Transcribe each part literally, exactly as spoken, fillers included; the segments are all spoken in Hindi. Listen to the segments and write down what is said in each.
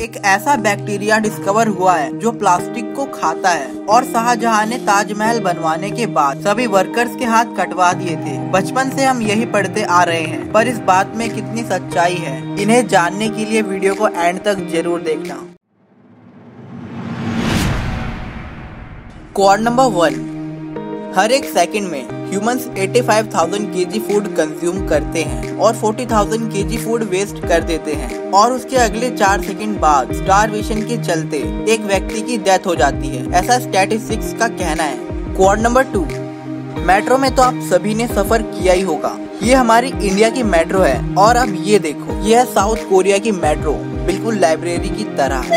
एक ऐसा बैक्टीरिया डिस्कवर हुआ है जो प्लास्टिक को खाता है और शाहजहां ने ताजमहल बनवाने के बाद सभी वर्कर्स के हाथ कटवा दिए थे। बचपन से हम यही पढ़ते आ रहे हैं, पर इस बात में कितनी सच्चाई है, इन्हें जानने के लिए वीडियो को एंड तक जरूर देखना। Quad number one. हर एक सेकंड में ह्यूमंस पचासी हज़ार केजी फूड कंज्यूम करते हैं और चालीस हज़ार केजी फूड वेस्ट कर देते हैं और उसके अगले चार सेकंड बाद स्टारवेशन के चलते एक व्यक्ति की डेथ हो जाती है, ऐसा स्टैटिस्टिक्स का कहना है। Quad number two. मेट्रो में तो आप सभी ने सफर किया ही होगा। ये हमारी इंडिया की मेट्रो है और अब ये देखो, ये है साउथ कोरिया की मेट्रो, बिल्कुल लाइब्रेरी की तरह।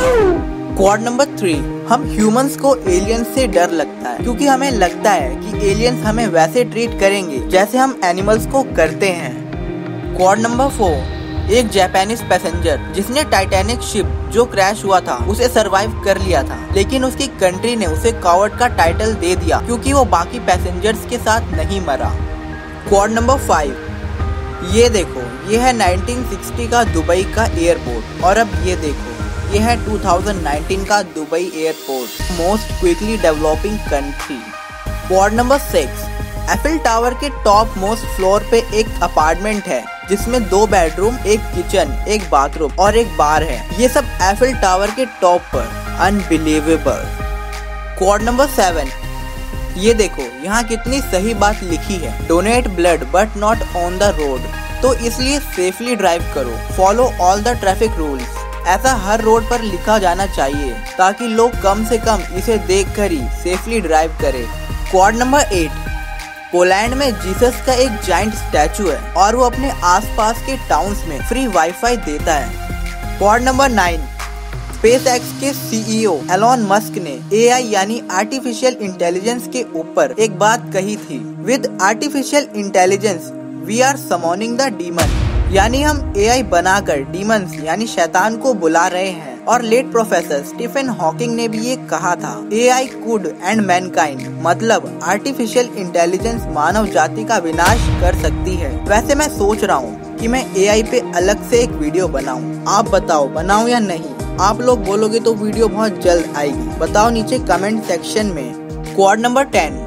Quad number three. हम ह्यूमंस को एलियंस से डर लगता है क्योंकि हमें लगता है कि एलियंस हमें वैसे ट्रीट करेंगे जैसे हम एनिमल्स को करते हैं। Quad number four. एक जापानीज पैसेंजर जिसने टाइटैनिक शिप जो क्रैश हुआ था उसे सरवाइव कर लिया था, लेकिन उसकी कंट्री ने उसे कॉवर्ड का टाइटल दे दिया क्योंकि वो बाकी पैसेंजर्स के साथ नहीं मरा। Quad number five. ये देखो, ये है नाइनटीन सिक्सटी का दुबई का एयरपोर्ट और अब ये देखो, ये है दो हज़ार उन्नीस का Dubai airport, most quickly developing country. Quad number six. Eiffel tower के टॉप मोस्ट फ्लोर पे एक अपार्टमेंट है जिसमें दो बेडरूम, एक किचन, एक बाथरूम और एक बार है। ये सब एफिल टावर के टॉप पर। अनबिलीवेबल। Quad number seven. ये देखो, यहाँ कितनी सही बात लिखी है, donate blood but not on the road. तो इसलिए सेफली ड्राइव करो, follow all the traffic rules. ऐसा हर रोड पर लिखा जाना चाहिए ताकि लोग कम से कम इसे देखकर ही सेफली ड्राइव करें। Quad number eight. पोलैंड में जीसस का एक जाइंट स्टैचू है और वो अपने आसपास के टाउन्स में फ्री वाईफाई देता है। Quad number nine. स्पेसएक्स के सीईओ एलॉन मस्क ने एआई यानी आर्टिफिशियल इंटेलिजेंस के ऊपर एक बात कही थी, with artificial intelligence we are summoning the demon, यानी हम एआई बनाकर डीमंस यानी शैतान को बुला रहे हैं। और लेट प्रोफेसर स्टीफन हॉकिंग ने भी ये कहा था, एआई कुड एंड मैनकाइंड, मतलब आर्टिफिशियल इंटेलिजेंस मानव जाति का विनाश कर सकती है। वैसे मैं सोच रहा हूँ कि मैं एआई पे अलग से एक वीडियो बनाऊं। आप बताओ बनाऊं या नहीं? आप लोग बोलोगे तो वीडियो बहुत जल्द आएगी, बताओ नीचे कमेंट सेक्शन में। Quad number ten.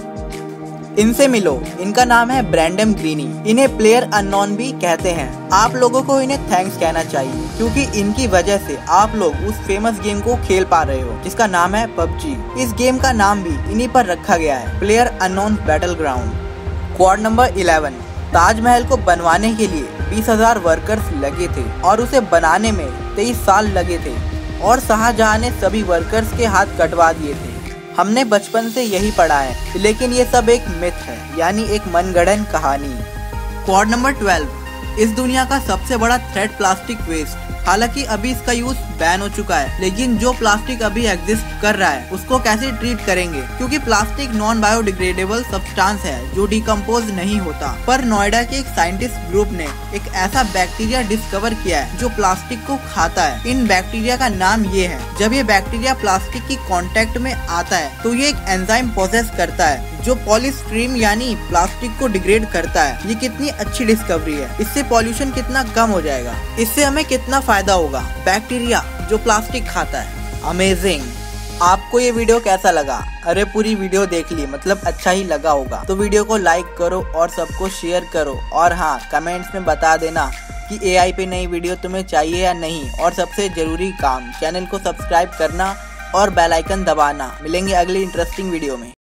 इनसे मिलो, इनका नाम है ब्रैंडम ग्रीनी, इन्हें प्लेयर अननोन भी कहते हैं। आप लोगों को इन्हें थैंक्स कहना चाहिए क्योंकि इनकी वजह से आप लोग उस फेमस गेम को खेल पा रहे हो जिसका नाम है पबजी। इस गेम का नाम भी इन्हीं पर रखा गया है, player unknown battle ground. Quad number eleven. Taj Mahal को बनवाने के लिए बीस हजार वर्कर्स लगे थे और उसे बनाने में तेईस साल लगे थे और शाहजहां ने सभी वर्कर्स के हाथ कटवा दिए थे। हमने बचपन से यही पढ़ा है, लेकिन ये सब एक मिथ है, यानी एक मनगढ़ंत कहानी। Quad number twelve. इस दुनिया का सबसे बड़ा थ्रेट प्लास्टिक वेस्ट। हालांकि अभी इसका यूज बैन हो चुका है, लेकिन जो प्लास्टिक अभी एग्जिस्ट कर रहा है उसको कैसे ट्रीट करेंगे, क्योंकि प्लास्टिक नॉन बायोडिग्रेडेबल सब्सटेंस है जो डिकम्पोज नहीं होता। पर नोएडा के एक साइंटिस्ट ग्रुप ने एक ऐसा बैक्टीरिया डिस्कवर किया है जो प्लास्टिक को खाता है। इन बैक्टीरिया का नाम ये है। जब ये बैक्टीरिया प्लास्टिक की कांटेक्ट में आता है तो ये एक एंजाइम प्रोसेस करता है जो पॉलीस्ट्रीम यानी प्लास्टिक को डिग्रेड करता है। ये कितनी अच्छी डिस्कवरी है, इससे पॉल्यूशन कितना कम हो जाएगा, इससे हमें कितना फायदा होगा। बैक्टीरिया जो प्लास्टिक खाता है, अमेजिंग। आपको ये वीडियो कैसा लगा? अरे पूरी वीडियो देख ली, मतलब अच्छा ही लगा होगा। तो वीडियो को लाइक करो और सबको शेयर करो और हाँ, कमेंट्स में बता देना कि एआई पे नई वीडियो तुम्हें चाहिए या नहीं। और सबसे जरूरी काम, चैनल को सब्सक्राइब करना और बेल आइकन दबाना। मिलेंगे अगली इंटरेस्टिंग वीडियो में।